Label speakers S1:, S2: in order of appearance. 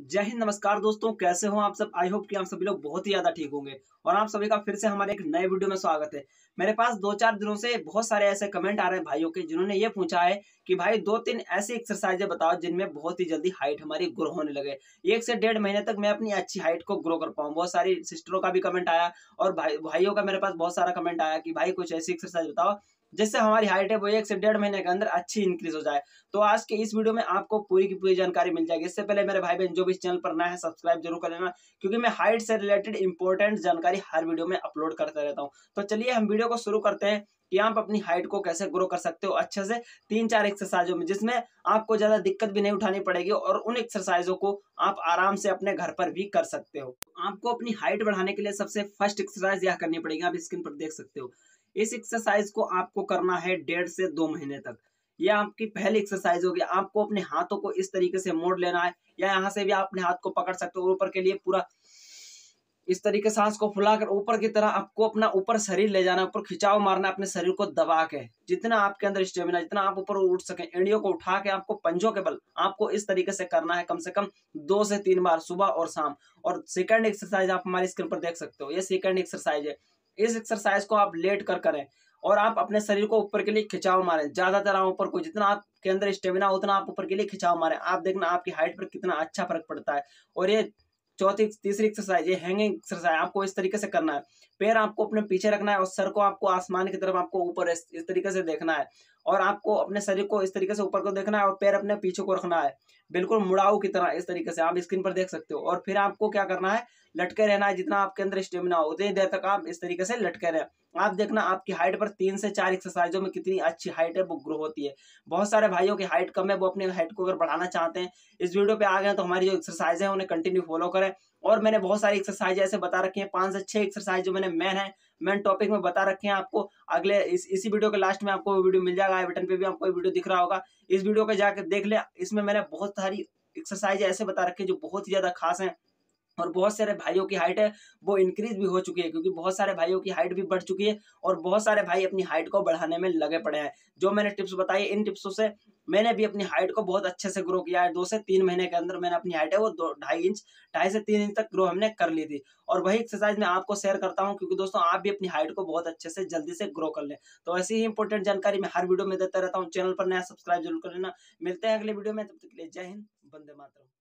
S1: जय हिंद, नमस्कार दोस्तों। कैसे हो आप सब? आई होप कि आप सभी लोग बहुत ही ज्यादा ठीक होंगे और आप सभी का फिर से हमारे एक नए वीडियो में स्वागत है। मेरे पास 2-4 दिनों से बहुत सारे ऐसे कमेंट आ रहे हैं भाइयों के, जिन्होंने ये पूछा है कि भाई 2-3 ऐसी एक्सरसाइजें बताओ जिनमें बहुत ही जल्दी हाइट हमारी ग्रो होने लगे, 1 से 1.5 महीने तक मैं अपनी अच्छी हाइट को ग्रो कर पाऊँ। बहुत सारी सिस्टरों का भी कमेंट आया और भाइयों का मेरे पास बहुत सारा कमेंट आया कि भाई कुछ ऐसी एक्सरसाइज बताओ जिससे हमारी हाइट है वो 1 से 1.5 महीने के अंदर अच्छी इंक्रीज हो जाए। तो आज के इस वीडियो में आपको पूरी की पूरी जानकारी मिल जाएगी। इससे पहले मेरे भाई बहन जो भी इस चैनल पर नया है सब्सक्राइब जरूर कर लेना, क्योंकि मैं हाइट से रिलेटेड इंपॉर्टेंट जानकारी हर वीडियो में अपलोड करता रहता हूँ। तो चलिए हम वीडियो को शुरू करते हैं कि आप अपनी हाइट को कैसे ग्रो कर सकते हो अच्छे से 3-4 एक्सरसाइजों में, जिसमें आपको ज्यादा दिक्कत भी नहीं उठानी पड़ेगी और उन एक्सरसाइजों को आप आराम से अपने घर पर भी कर सकते हो। आपको अपनी हाइट बढ़ाने के लिए सबसे फर्स्ट एक्सरसाइज यह करनी पड़ेगी, आप स्क्रीन पर देख सकते हो। इस एक्सरसाइज को आपको करना है 1.5 से 2 महीने तक। यह आपकी पहली एक्सरसाइज होगी। आपको अपने हाथों को इस तरीके से मोड़ लेना है, या यहाँ से भी आप अपने हाथ को पकड़ सकते हो। ऊपर के लिए पूरा इस तरीके सांस को फुलाकर ऊपर की तरह आपको अपना ऊपर शरीर ले जाना है, ऊपर खिंचाव मारना है अपने शरीर को दबा के। जितना आपके अंदर स्टेमिना, जितना आप ऊपर उठ सके, एड़ियों को उठा के आपको पंजों के बल आपको इस तरीके से करना है, कम से कम 2 से 3 बार सुबह और शाम। और सेकंड एक्सरसाइज आप हमारी स्क्रीन पर देख सकते हो, ये सेकंड एक्सरसाइज है। इस एक्सरसाइज को आप लेट कर करें और आप अपने शरीर को ऊपर के लिए खिंचाव मारें। ज्यादातर आप ऊपर को, जितना आपके अंदर स्टेमिना उतना आप ऊपर के लिए खिंचाव मारें। आप देखना आपकी हाइट पर कितना अच्छा फर्क पड़ता है। और ये तीसरी एक्सरसाइज, ये हैंगिंग एक्सरसाइज आपको इस तरीके से करना है। पैर आपको अपने पीछे रखना है और सर को आपको आसमान की तरफ, आपको ऊपर इस तरीके से देखना है। और आपको अपने शरीर को इस तरीके से ऊपर को देखना है और पैर अपने पीछे को रखना है, बिल्कुल मुड़ाऊ की तरह। इस तरीके से आप स्क्रीन पर देख सकते हो। और फिर आपको क्या करना है, लटके रहना है। जितना आपके अंदर स्टेमिना हो उतनी देर तक आप इस तरीके से लटके रहे। आप देखना आपकी हाइट पर 3 से 4 एक्सरसाइजों में कितनी अच्छी हाइट है वो ग्रो होती है। बहुत सारे भाइयों की हाइट कम है, वो अपनी हाइट को अगर बढ़ाना चाहते हैं, इस वीडियो पे आ गए तो हमारी जो एक्सरसाइज है उन्हें कंटिन्यू फॉलो करें। और मैंने बहुत सारी एक्सरसाइज ऐसे बता रखी हैं, 5 से 6 एक्सरसाइज जो मैंने मेन टॉपिक में बता रखे हैं आपको। अगले इसी वीडियो के लास्ट में आपको वीडियो मिल जाएगा, आई बटन पे भी आपको वीडियो दिख रहा होगा। इस वीडियो को जाकर देख ले, इसमें मैंने बहुत सारी एक्सरसाइज ऐसे बता रखे हैं जो बहुत ही ज्यादा खास हैं। और बहुत सारे भाइयों की हाइट है वो इंक्रीज भी हो चुकी है, क्योंकि बहुत सारे भाइयों की हाइट भी बढ़ चुकी है और बहुत सारे भाई अपनी हाइट को बढ़ाने में लगे पड़े हैं। जो मैंने टिप्स बताई, इन टिप्सों से मैंने भी अपनी हाइट को बहुत अच्छे से ग्रो किया है। 2 से 3 महीने के अंदर मैंने अपनी हाइट है वो 2.5 से 3 इंच तक ग्रो हमने कर ली थी। और वही एक्सरसाइज मैं आपको शेयर करता हूँ, क्योंकि दोस्तों आप भी अपनी हाइट को बहुत अच्छे से जल्दी से ग्रो कर लें। तो ऐसी ही इंपॉर्टेंट जानकारी मैं हर वीडियो में देता रहता हूँ। चैनल पर नया सब्सक्राइब जरूर कर लेना। मिलते हैं अगले वीडियो में, तब तक के लिए जय हिंद, वंदे मातरम।